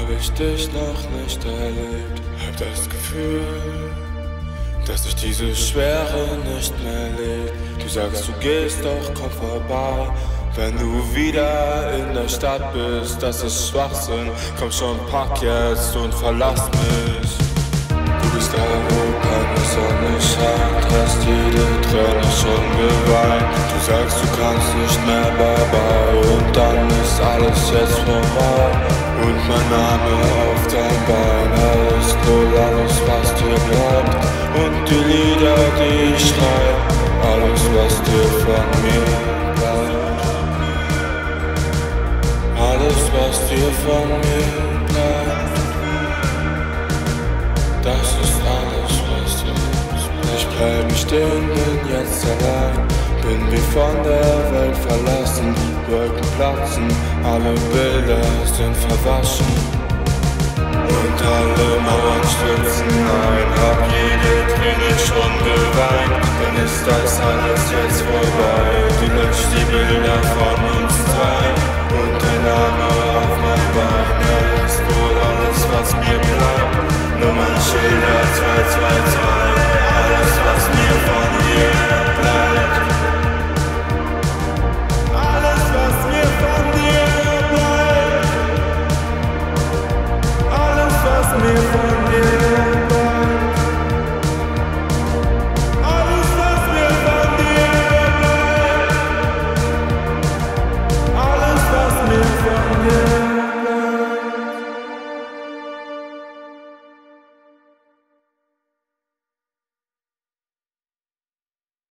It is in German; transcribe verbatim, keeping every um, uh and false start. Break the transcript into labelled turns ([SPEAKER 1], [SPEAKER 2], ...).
[SPEAKER 1] hab ich dich noch nicht erlebt. Hab das Gefühl, dass sich diese Schwere nicht mehr legt. Du sagst, du gehst, doch komm vorbei, wenn du wieder in der Stadt bist. Das ist Schwachsinn, komm schon, pack jetzt und verlass mich. Du bist da, wo keine Sonne scheint, hast jede Träne schon geweint. Du sagst, du kannst nicht mehr, bye bye, und dann ist alles jetzt vorbei. Und mein Name auf dein Bein, alles null, alles was dir bleibt. Und die Lieder, die ich schreib, alles was dir von mir bleibt. Alles was dir von mir bleibt. Das ist alles was dir bleibt. Ich bleib nicht stehen, bin jetzt allein. Bin wie von der Welt verlassen, Wolken platzen, alle Bilder sind verwaschen. Und alle Mauern stürzen ein, hab jede Träne schon geweint. Dann ist das alles jetzt vorbei, du löscht die Bilder von uns drei. Und dein Name auf mein Bein, er ist wohl alles was mir bleibt. Nummernschilder zwei zwei zwei.